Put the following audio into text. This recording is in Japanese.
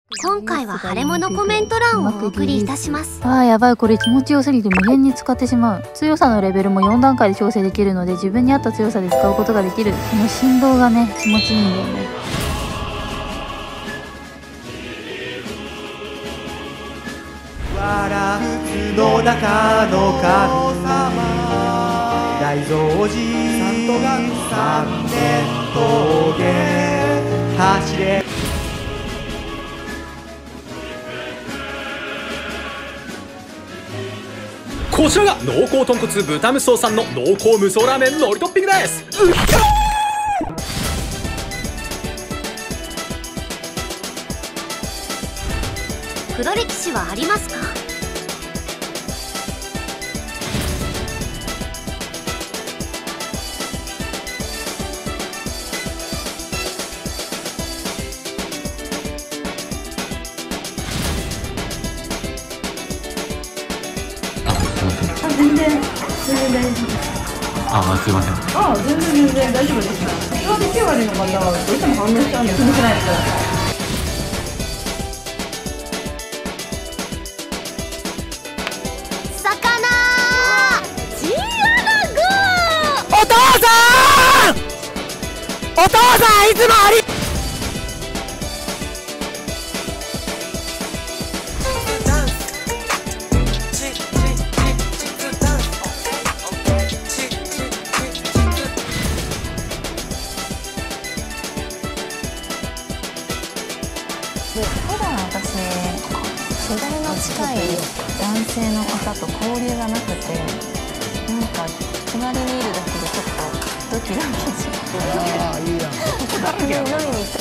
今回は腫れ物コメント欄をお送りいたします。 あーやばい、これ気持ちよすぎて無限に使ってしまう。強さのレベルも4段階で調整できるので、自分に合った強さで使うことができる。この振動がね、気持ちいいんだよね。 わ普通の中の神大蔵寺三年峠走れ。 こちらが濃厚豚骨豚無双さんの濃厚無双ラーメンのりトッピングです。 黒歴史はありますか？ 全然大丈夫。 あ、すいません。 全然大丈夫です。今で9割の方はどうしても反応しちゃうんで気にしないでください。 お父さんいつもあり。 普段私世代の近い男性の方と交流がなくて、なんか隣にいるだけでちょっとドキドキします。飲みに行った